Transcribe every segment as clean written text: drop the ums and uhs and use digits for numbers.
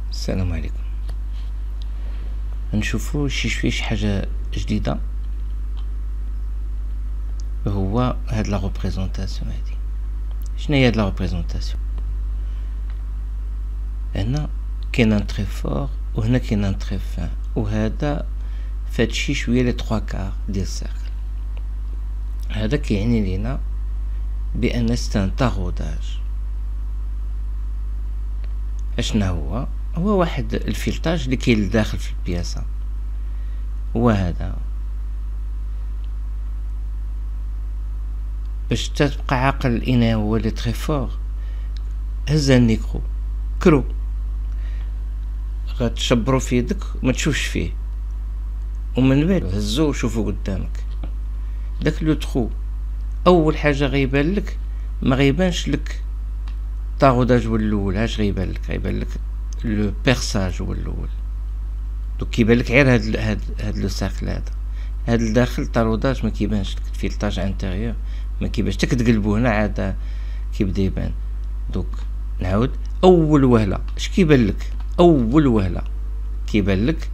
السلام عليكم. نشوفو شي حاجة جديدة، هو هاد لا ريبريزونطاسيون هادي. شناهي هاد لا ريبريزونطاسيون؟ هنا كاين ان تري فور وهنا كاين ان تري فان، وهذا فهادشي شوية لي تخوا كار ديال السيركل. هذا كيعني لينا بأن ستان تاغوداج. اشنا هو واحد الفيلتاج اللي كاين لداخل في البياسة، هو هذا. باش تبقى عاقل الاناء هو لي تري فور، هز النيكرو كرو غتشبرو في يدك وما تشوفش فيه، ومن بعد هزو وشوفو قدامك. داك لو تخو اول حاجه غيبان لك، ما غيبانش لك طاغوداج هو الاول. اش غيبان لك لو بيرساج هو الاول. دوك كيبان لك غير هاد لو ساكل هاد الداخل طاغوداج ما كيبانش لك. فيلتاج انتيريور ما كيبانش، حتى كتقلبو هنا عاد كيبدا يبان. دوك نعاود اول وهله اش كيبان لك؟ اول وهله كيبان لك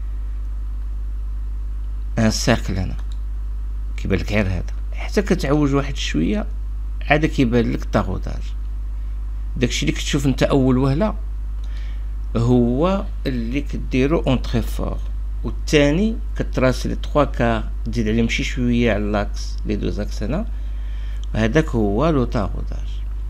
ان سيركل، هنا كيبان لك غير هذا. حتى كتعوج واحد شويه عاد كيبان لك طاغوداج. داكشي اللي كتشوف انت اول وهله هو اللي كديرو اون تري فور، والثاني كتراسي لي 3 كار تزيد عليهم شي شويه على لاكس لي دو زاكس هنا، هذاك هو لو طاغوداج.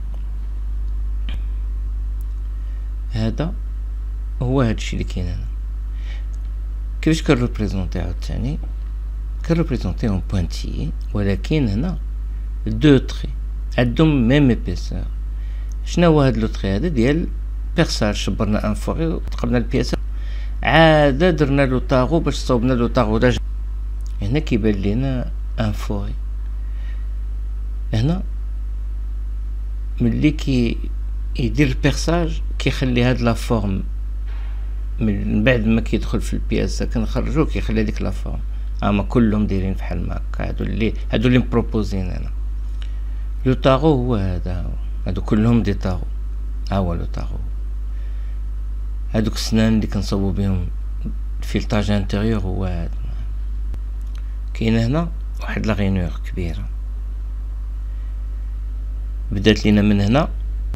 هذا هو هادشي اللي كاين هنا. كيفاش كنريبريزونطي عاوتاني؟ كنريبريزونطي اون بوانتيي، ولكن هنا دو تري عندهم ميم ايبيسور. شنو هو هاد لو تري هذا؟ ديال بيرساج. شبرنا ان فوغي وتقبنا البياسه، عاد درنا لو طاغو باش صوبنا لو طاغوداج. هنا كيبان لينا ان فوغي. هنا ملي يدير البيرساج كيخلي هاد لا فورم، من بعد ما كيدخل في البياسه كنخرجوه كيخلي هاديك لا فورم. اما كلهم دايرين فحال ما هكا. هادو اللي مبروبوزين هنا. لو طاغو هو هذا، هادو كلهم دي طاغو. ها هو لو طاغو. هادوك السنان اللي كنصوبو بهم الفيلتاج انتيريور هو هذا. كاين هنا واحد لا غينور كبيره بدات لينا من هنا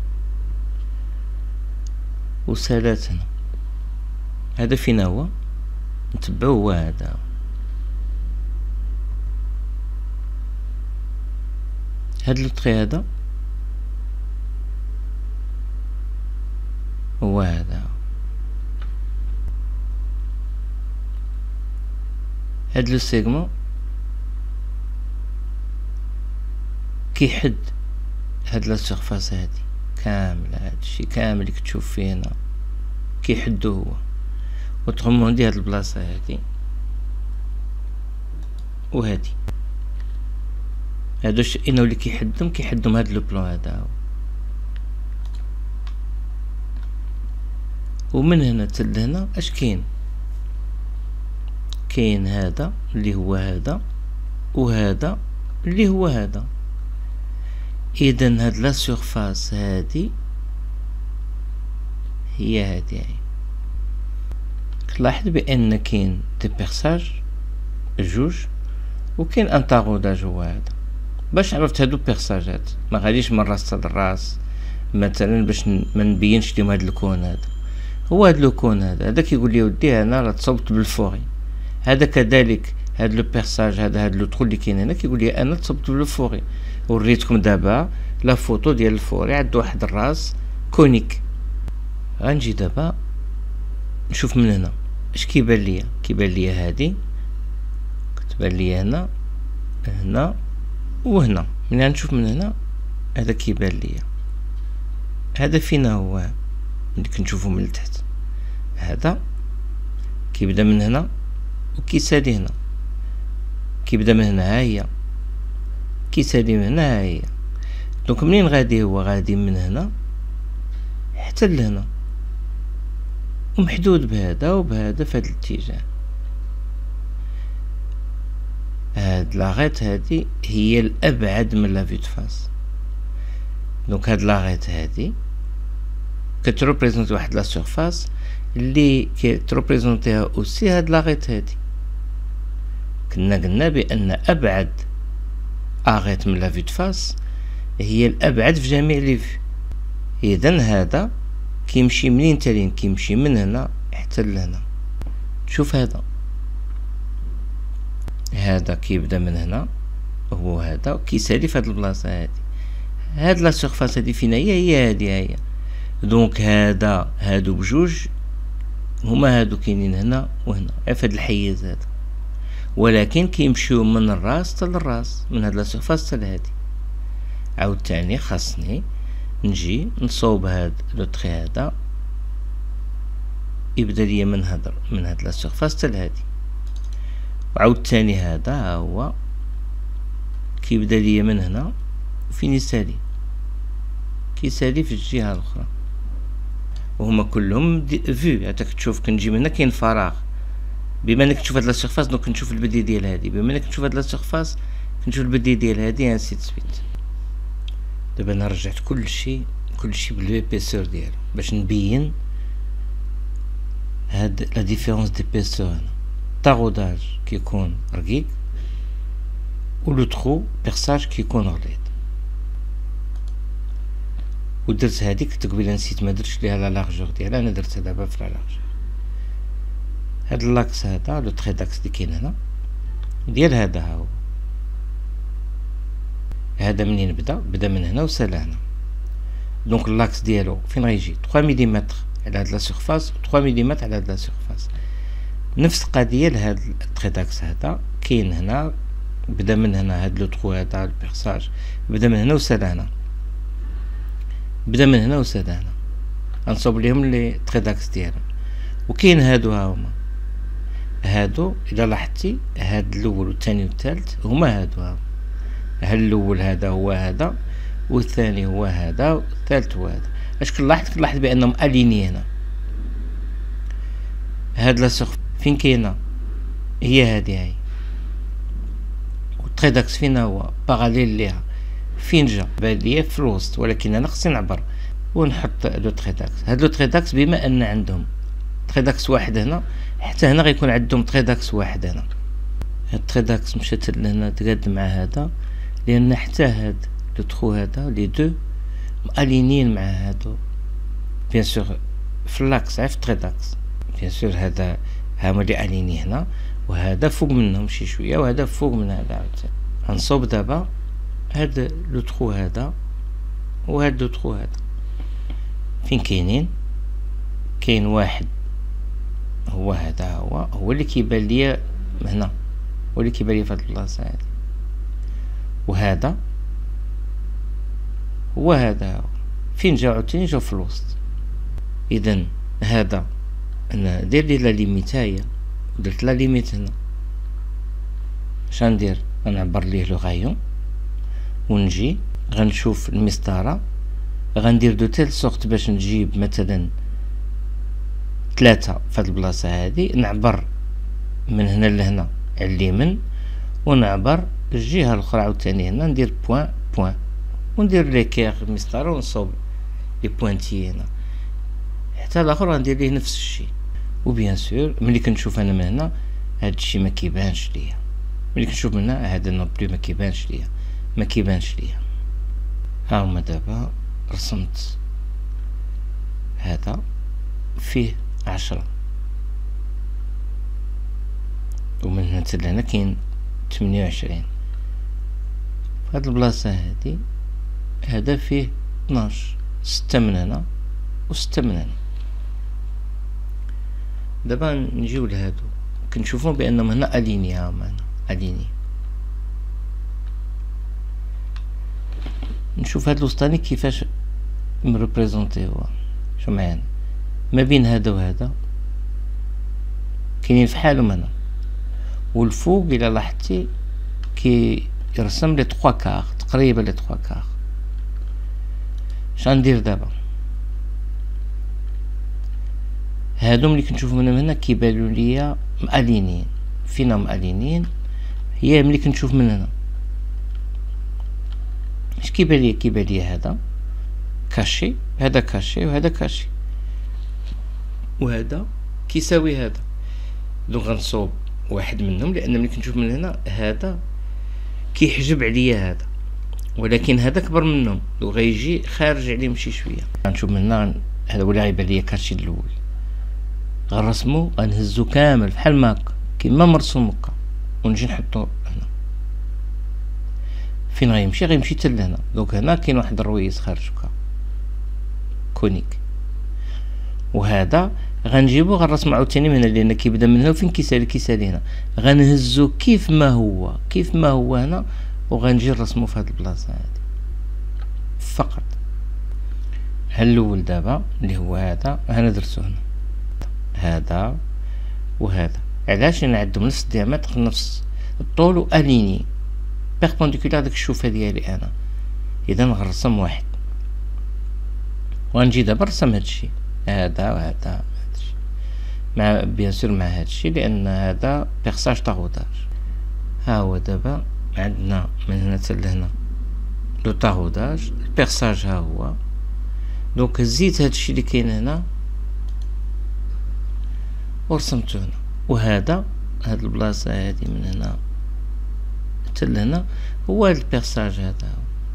وسالات هنا. هذا فينا هو نتبعو، هو هذا. هاد لو تري هذا هو هذا. هاد لو سيغمون كيحد هاد لا سيرفاس هادي كامل. هادشي كامل اللي كتشوف فيه هنا كيحدو هو. وتغمو عندي هاد البلاصه هادي وهادي. هادوش انه اللي كيحدهم هاد لو بلون هذا. ومن هنا حتى لهنا اش كاين؟ كاين هذا اللي هو هذا، وهذا اللي هو هذا. اذا هاد لا سيرفاس هادي هي هادي. كتلاحظ بان كاين دي بيرساج جوج، وكاين ان طاغوداج هو هذا. باش عرفت هادو بيرساجات ما غاديش من راس حتى الراس مثلا باش ما نبينش ليهم هاد الكون هذا. هو هاد لو كون هذا كيقول لي ودي انا راه تصوبت بالفوري. هذا كذلك هاد لو بيرساج هاد لو ترو اللي كاين هنا كيقول لي انا تصوبت بالفوري. وريتكم دابا لا فوتو ديال الفوري، عند واحد الراس كونيك. غنجي دابا نشوف من هنا اش كيبان ليا. كيبان ليا هادي كتبان ليا هنا هنا وهنا. ملي نشوف من هنا هذا كيبان ليا. هذا فينا هو اللي كنشوفو من التحت. هذا كيبدا من هنا وكيسالي هنا. كيبدا من هنا ها هي، كيسالي من هنا ها هي. دونك منين غادي؟ هو غادي من هنا حتى لهنا، ومحدود بهذا وبهذا في هذا الاتجاه. هاد لاغيت هادي هي الابعد من لا فيو فاس. دونك هاد لاغيت هادي كتريبريزونتي واحد لا سيرفاس اللي كتروبريزونتيها اوسي هاد لاغيت هادي. كنا قلنا بان ابعد اغيت من لا في دو فاس هي الابعد في جميع لي في. اذا هذا كيمشي منين تالين؟ كيمشي من هنا حتى لهنا. شوف هذا كيبدا من هنا، هو هذا كيسالي في هاد البلاصه هادي. هاد لا سيرفاس هادي فين هي هادي. دونك هادو بجوج هما هادو كاينين هنا وهنا في هاد الحيز هذا، ولكن كيمشيو من الراس حتى للراس، من هاد لا سيرفاس حتى لهادي. عاوتاني خاصني نجي نصوب هاد لو تري هذا يبدا ليا من هاد لا سيرفاس حتى لهادي، وعاوتاني هذا ها هو كيبدا ليا من هنا وفين يسالي، كيسالي في الجهه الاخرى، وهما كلهم فيو. عتاك تشوف كنجي من هنا كاين فراغ، بما انك تشوف هاد لا سيرفاس دونك كنشوف البدي ديال هادي، بما انك تشوف هاد لا سيرفاس كنشوف البدي ديال هادي، انسي تسويت. دابا انا رجعت كلشي بالبيسور ديالو باش نبين هاد لا ديفيرونس ديبيسور. هنا طاغوداج كيكون رقيق و لو ترو بيرساج كيكون غليظ. ودرت هاديك تقبيله نسيت ما درتش ليها لا لارجور ديالها، انا درتها دابا في لا لارجور. هاد اللاكس هذا لو تري داكس اللي كاين هنا ديال هذا ها هو، هذا منين بدا من هنا وسال هنا. دونك اللاكس ديالو فين غيجي 3 ملم على هاد لا سيرفاس، 3 ملم على هاد لا سيرفاس. نفس القضيه لهاد التري داكس هذا كاين هنا، بدا من هنا هاد لو ترو هذا البيرساج بدا من هنا وسال هنا، بدا من هنا وسال هنا. غنصوب ليهم لي تري داكس ديالهم. وكاين هادو ها هما، هادو الا لاحظتي هاد الاول والثاني والثالث هما هادو ها. الاول هذا هو هذا، والثاني هو هذا، والثالث هو هذا. اش كنلاحظ بانهم اليني هنا. هاد لا سيرف فين كاينه هي هادي والتري داكس فين هو باراليل ليها، فين جا بان ليا في الوسط، ولكن انا خصني نعبر ونحط لو تري داكس. هاد لو تري داكس بما ان عندهم تري داكس واحد هنا، حتى هنا غيكون عندهم تري داكس واحد هنا. هاد تري داكس مشات لهنا تقاد مع هذا، لان حتى هاد لو ترو هذا لي دو مالينين مع هادو بيان سور في اللاكس في تري داكس. بيان سور هذا هما اللي اليني هنا، وهذا فوق منهم شي شويه، وهذا فوق من هذا عاوتاني. غنصوب دابا هاد لو ترو هذا وهاد لو ترو هذا فين كاينين. كاين واحد هو هذا هو اللي كيبان ليا هنا، هو اللي كيبان ليا في هاد البلاصه هادي، وهذا هو هذا فين جا عاوتاني جا في الوسط. اذا هذا انا دير لي لا ليميتايا ودرت لا ليميت هنا. اش غندير؟ غنعبر ليه لو غايون ونجي غنشوف المسطره، غندير دو تيل سورت باش نجيب مثلا 3 في هاد البلاصه هادي، نعبر من هنا لهنا على اليمين، ونعبر الجهه الاخرى عاوتاني هنا، ندير بوين وندير ليكير المسطره ونصوب لي بوينتي هنا، حتى الاخر غندير ليه نفس الشيء. وبيان سور ملي كنشوف انا من هنا هاد الشيء ما كيبانش ليا، ملي كنشوف من هنا هذا نو بلي ما كيبانش ليا. ها هما دابا رسمت هذا فيه 10، ومن هنا حتى لهنا كاين 28. فهاد البلاصة هادي هذا فيه 12، 6 من هنا و6 من هنا. دابا نجيو لهادو كنشوفو بانهم هنا اليني، هما هنا اليني. نشوف هاد الوسطاني كيفاش مريبريزونطيوها. شو معانا ما بين هذا وهذا كاينين فحالهم هنا، والفوق الى لاحظتي كي يرسم لي 3 كار تقريبا لي 3 كار. اش غندير دابا؟ هادو ملي كنشوف منهم هنا كيبانو ليا مالينين. فينا مالينين؟ هي ملي كنشوف من هنا اش كيبان ليا؟ كيبان ليا هذا كاشي، هذا كاشي، وهذا كاشي. وهذا كيساوي هذا. دونك غنصوب واحد منهم، لان ملي كنشوف من هنا هذا كيحجب عليا هذا، ولكن هذا كبر منهم، دونك غيجي خارج عليهم شي شويه. غنشوف من هنا هذا هو اللي غيبان ليا كارتشي الاول، غنرسمو غنهزو كامل بحال ما هكا كيما مرسوم هكا، ونجي نحطو هنا. فين غيمشي حتى لهنا. دونك هنا كاين واحد الرويز خارج هكا كونيك، وهذا غنجيبو غنرسمو عاوتاني من هنا، لان كيبدا من هنا وفين كيسالي هنا. غنهزو كيف ما هو هنا، وغنجي نرسمو في هاد البلاصه هادي فقط. الاول دابا اللي هو هذا، انا درتو هنا هذا وهذا. علاش؟ لان عندهم نفس الديامتر نفس الطول واليني بيربونديكولار داك الشوفه ديالي انا. اذا غنرسم واحد، وغنجي دابا نرسم هادشي هذا وهذا هادشي مع بيان سور مع هادشي، لان هذا بيرساج طاغوداج. ها هو دابا عندنا من هنا حتى لهنا لو طاغوداج، البيرساج ها هو. دونك زيت هادشي اللي كاين هنا ورسمتو هنا، وهذا هاد البلاصه هادي من هنا حتى لهنا هو هاد البيرساج هذا.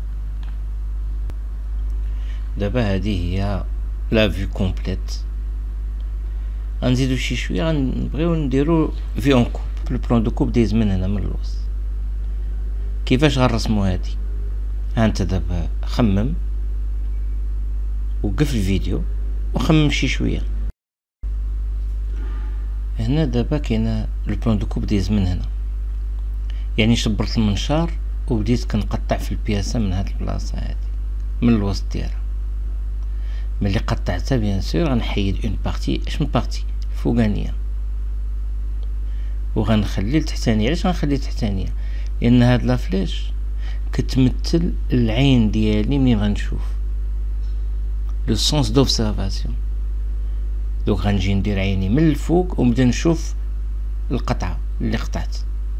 دابا هادي هي لا فيو كومبليت. غنزيدو شي شويه، غنبغيو نديرو في اون كوب. لو بلان دو كوب دايز من هنا من الوسط. كيفاش غنرسمو هادي؟ ها انت دابا خمم، وقف الفيديو وخمم شي شويه. هنا دابا كاينه لو بلان دو كوب دايز من هنا، يعني شبرت المنشار وبديت كنقطع في البياسه من هاد البلاصه هادي من الوسط ديالها. ملي قطعتها بيان سور غنحيد اون بارتي، اش من بارتي الفوقانيه، وغنخلي التحتانيه. علاش غنخلي التحتانيه؟ لان هاد لافليش كتمثل العين ديالي منين غنشوف، لو سونس دوبسيرفاسيون. دونك غنجي ندير عيني من الفوق ونبدا نشوف القطعه اللي قطعت.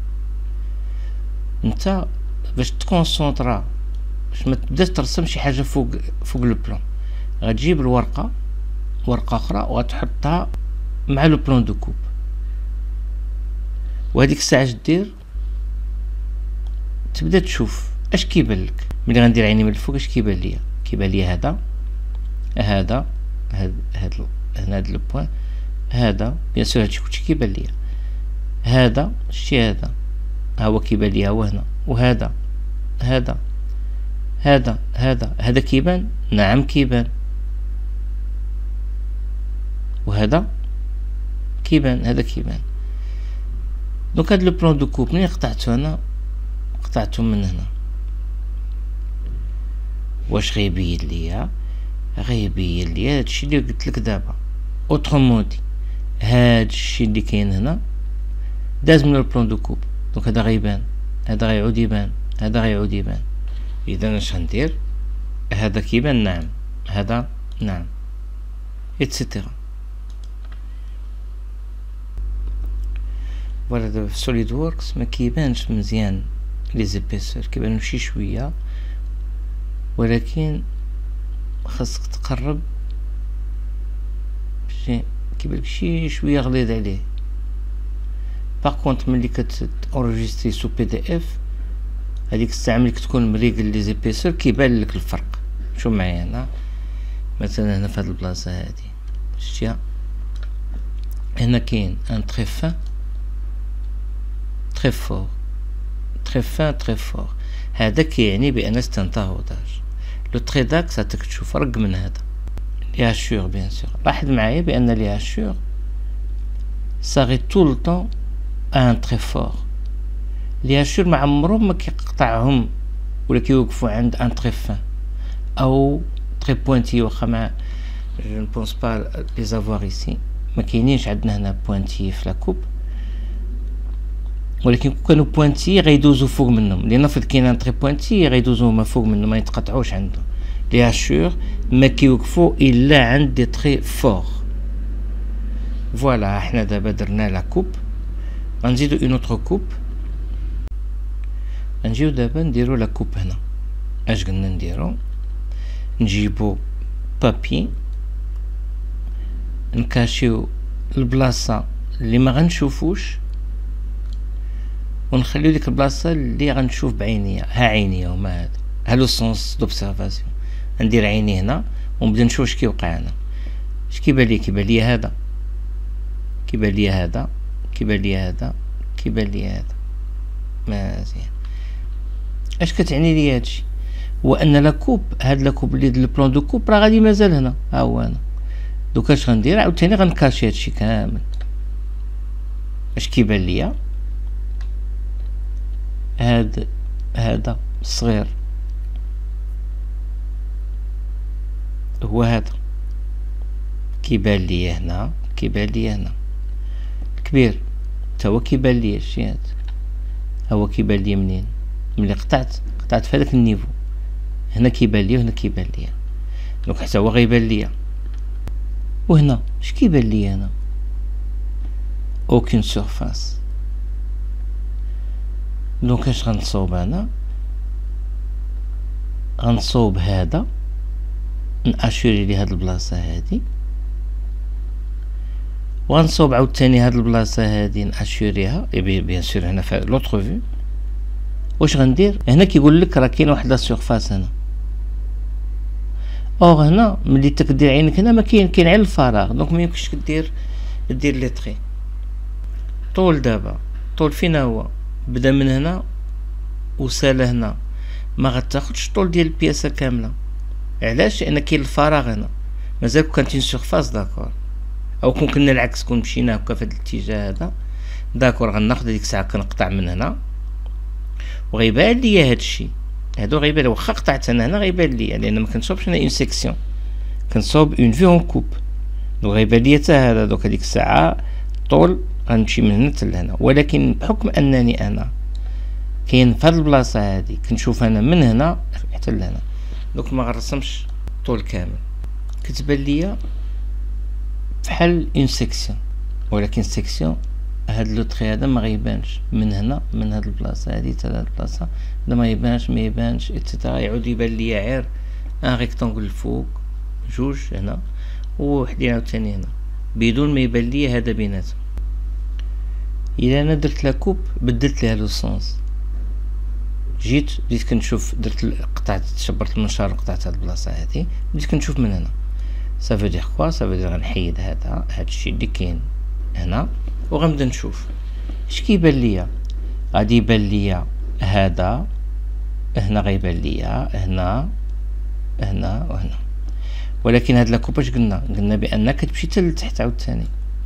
انت باش تكونسونطرا، باش ما تبداش ترسم شي حاجه فوق لو بلان، غتجيب الورقه ورقه اخرى وغتحطها مع لو بلان دو كوب، وهذيك الساعه دير تبدا تشوف اش كيبان لك. ملي غندير عيني من الفوق اش كيبان ليا؟ كيبان ليا هذا هاد لو بوين هذا. بيان سور هادشي كلشي كيبان ليا. هذا شتي هذا ها هو كيبان ليا هو هنا، وهذا هذا كيبان. نعم كيبان. وهذا كيبان، هذا كيبان. دونك هاد لو بلان دو كوب منين قطعتو انا، قطعتو من هنا. واش غيبين ليا؟ غيبين ليا هادشي اللي قلت لك دابا. اوترومون دي هادشي اللي كاين هنا داز من البلان دو كوب. دونك هذا غيبان، هذا غيعود يبان، هذا غيعود يبان. اذا اش غندير؟ هذا كيبان، نعم، هذا نعم، ايتترا. فوالا دابا في سوليد ووركس ما كيبانش مزيان لي زيبيسور، كيبانو شي شويه، ولكن خاصك تقرب باش كيبانلك شي شويه غليظ عليه. باغ كونط ملي كتونجستري سو بي دي اف، هذيك الساعه ملي كتكون مريقل لي زيبيسور كيبان لك الفرق. شوف معايا هنا مثلا، هنا في هاد البلاصه هادي شتيها، هنا كاين ان تري فان تري فور، تري فان تري فور. هذا كيعني بان استنطاغوداج. لو تري داكس هاتك تشوف رق من هذا لي هاشور. بيان سور لاحظ معايا بان لي هاشور صاغي طول الطون ان تري فور. لي هاشور ما عمرهم ما كيقطعهم ولا كيوقفوا عند ان تري فان او تري بوينتي. واخا ما جو نبونس با لي زافوار ايسي، ما كاينينش عندنا هنا بوينتي في لاكوب، ولكن كون كانوا بوينتي غيدوزو فوق منهم، لان فاش كاين ان تري بوينتي غيدوزو هما فوق منهم، ما يتقطعوش عنده. لي هاشور ما كيوقفوا الا عند دي تري فور. فوالا حنا دابا درنا لا كوب، غنزيدو اون اوتر كوب. غنجيو دابا نديرو لا كوب هنا. اش قلنا نديرو؟ نجيبو بابي نكاشيو البلاصة اللي ما غنشوفوش ونخليو ديك البلاصة اللي غنشوف بعينيا. ها عينيا هما هادو، ها لو سونس دوبسيرفاسيون. ندير عيني هنا ونبدا نشوف اش كيوقع هنا. اش كيبان لي؟ كيبان لي هذا، كيبان لي هذا، كيبان لي هذا، كيبان لي هذا. مزيان. اش كتعني لي هادشي؟ هو ان لاكوب، هاد لاكوب اللي البلان دو كوب راه غادي مازال هنا. ها هو انا دوكا اش غندير؟ عاوتاني غنكاشي هادشي كامل. اش كيبان ليا؟ هذا الصغير هو هذا كيبان لي هنا، كيبان لي هنا. الكبير تا هو كيبان لي شي هذا، هو كيبان لي منين؟ ملي قطعت في هذاك النيفو. هنا كيبان لي وهنا كيبان لي، دونك حتى هو غيبان لي. وهنا اش كيبان لي هنا؟ اوكين سورفاس. دونك اش غنصوب انا؟ غنصوب هذا، ناشوري لي هاد البلاصه هادي، وغنصوب عاوتاني هاد البلاصه هادي ناشوريها. بيان سور هنا في لوطخ فيو. واش غندير هنا؟ كيقول لك راه كاين واحد لا سورفاس هنا. اور هنا ملي تكدير عينك هنا ما كاين غير الفراغ، دونك ما يمكنش دير لي طري. طول دابا طول فين هو؟ بدا من هنا وسال هنا، ما غتاخدش طول ديال البياسه كامله. علاش؟ لان كاين الفراغ هنا، مازال كانت اون سورفاس. داكور، او كنا العكس، كون مشينا هكا في هذا الاتجاه هذا. داكور، غناخد ديك الساعه كنقطع من هنا وغيبان ليا هادشي هادو. غيبان واخا قطعت انا هنا غيبان ليا، لان ما كنصوبش انا اون سيكسيون، كنصوب اون فيو اون كوب. دونك غيبان ليا حتى هذا. دوك هذيك الساعه طول غنمشي من هنا حتى لهنا، ولكن بحكم انني انا كاين في هاد البلاصه هادي كنشوف انا من هنا حتى لهنا، دوك ما غنرسمش طول كامل. كتبان ليا بحال اون سيكسيون، ولكن سيكسيون هاد لو طري هذا ما غيبانش من هنا، من هاد البلاصه هادي حتى لهاد البلاصه. هذا ما يبانش اتسيتيرا. يعود يبان ليا غير ان ريكتانغل الفوق، جوج هنا ووحدين عاوتاني هنا، بدون ما يبان ليا هذا بيناتهم. الا انا درت لاكوب بدلت ليها لو سونس، بديت كنشوف، قطعت، شبرت المنشار وقطعت هاد البلاصه هادي، بديت كنشوف من هنا. سافو دير كوا؟ سافو دير غنحيد هادشي اللي كاين هنا وغنبدا نشوف اش كيبان ليا. غادي يبان ليا هذا هنا، غيبان ليا هنا وهنا. ولكن هاد لاكوب اش قلنا بان كتمشي حتى لتحت عاوتاني.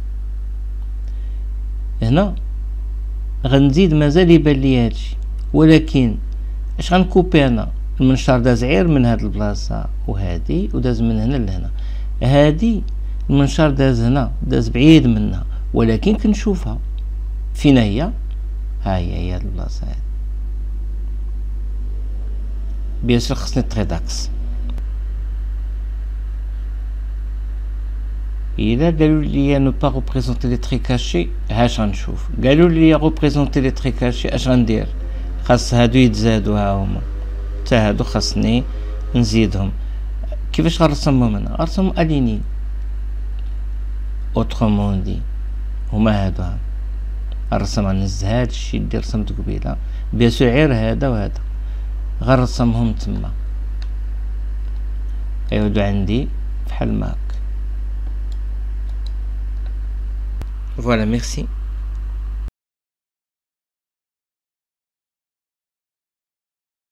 هنا غنزيد مازال يبان ليا هادشي، ولكن اش غنكوبي انا؟ المنشار داز غير من هاد البلاصه وهادي، وداز من هنا لهنا. هادي المنشار داز هنا، داز بعيد منها، ولكن كنشوفها فين هي. ها هي هاد البلاصه هادي. بيان سور خصني طري داكس. الا قالوا لي نو با ريبريزونتي لي تري كاشي، هاش غنشوف. قالوا لي ريبريزونتي لي تري كاشي، اش غندير؟ خاص هادو يتزادوا، ها هما حتى هادو خاصني نزيدهم. كيفاش غنرسمهم انا؟ غنرسمهم اليني. اوترومون دي هما هادو، غنرسم، غنهز هادشي اللي رسمت قبيله، بيان سور غير هذا وهذا غنرسمهم تما، يعودوا عندي بحال ما هكا. فوالا، ميرسي.